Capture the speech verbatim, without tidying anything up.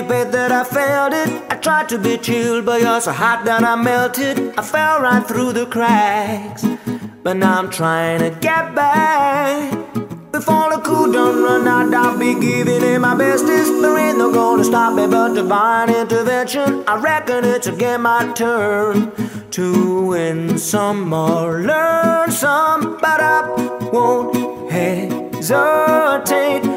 deep hate that I felt it. I tried to be chill, but you're so hot that I melted. I fell right through the cracks, but now I'm trying to get back. Before the cool done run out, I'll be giving it my bestest. There ain't no gonna stop me but divine intervention. I reckon it's again my turn to win some or learn some, but I won't hesitate.